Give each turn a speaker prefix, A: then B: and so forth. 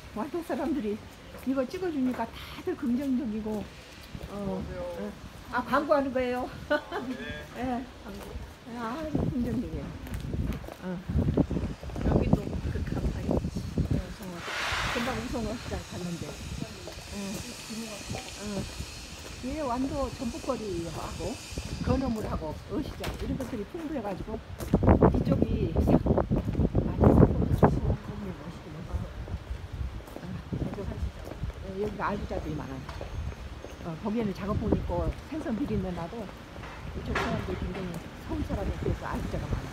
A: 완도 사람들이 이거 찍어주니까 다들 긍정적이고, 아, 광고하는 거예요? 네. 아, 긍정적이에요.
B: 여기도 극한 파이.
A: 금방 우성어 시장 갔는데. 얘 완도 전북거리하고 건어물하고 어시장 이런 것들이 풍부해가지고 이쪽이 많이 상품도 좋고 건물이 멋있긴 했어. 여기가 알부자들이 많아요. 거기에는 작업복 입고 생선 비린내 나도 이쪽 사람들이 굉장히 서울 사람에 비해서 알부자가 많아요.